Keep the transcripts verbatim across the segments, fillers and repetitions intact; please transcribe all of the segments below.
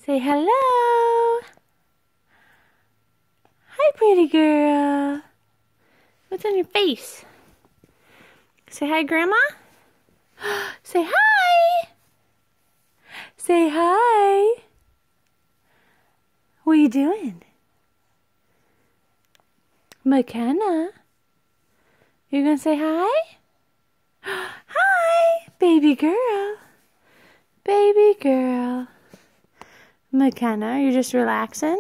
Say hello. Hi, pretty girl. What's on your face? Say hi, Grandma. Say hi. Say hi. What are you doing? McKenna. You gonna say hi? Hi, baby girl. Baby girl. McKenna, are you just relaxing?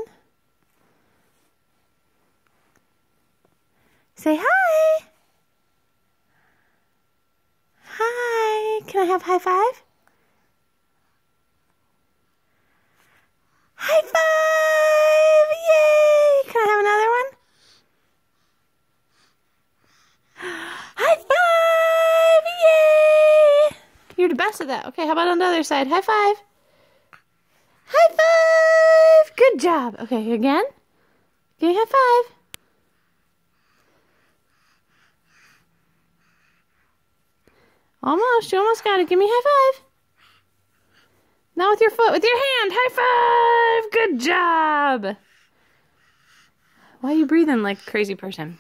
Say hi. Hi. Can I have high five? High five! Yay! Can I have another one? High five! Yay! You're the best at that. Okay, how about on the other side? High five. High five! Good job. Okay, again. Give me a high five. Almost. You almost got it. Give me a high five. Now with your foot. With your hand. High five. Good job. Why are you breathing like a crazy person?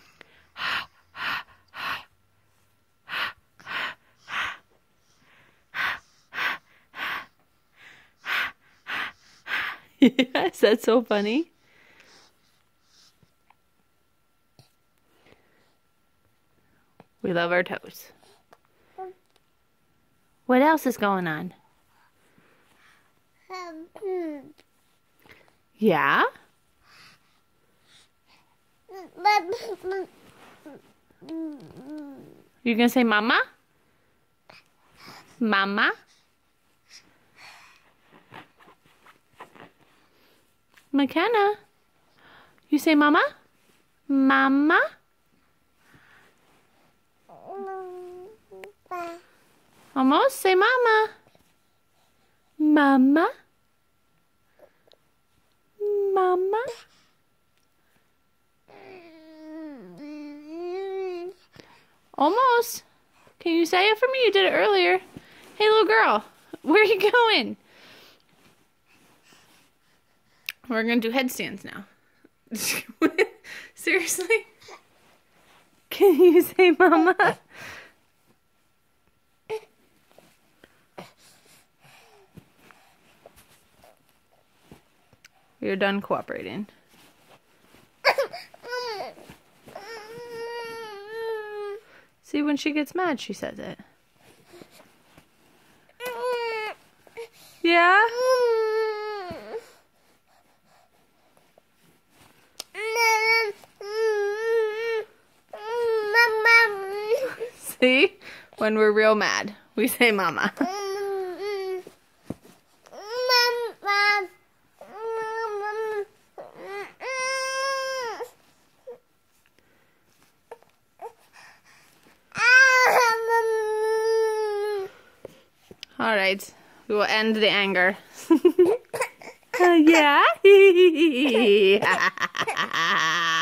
Yes, that's so funny. We love our toes. What else is going on? Yeah? You gonna say mama? Mama? McKenna? You say mama? Mama? Almost. Say mama. Mama? Mama? Almost. Can you say it for me? You did it earlier. Hey, little girl. Where are you going? We're going to do headstands now. Seriously? Can you say mama? You're done cooperating. See, when she gets mad, she says it. Yeah? See? When we're real mad, we say mama. All right, we will end the anger. uh, yeah?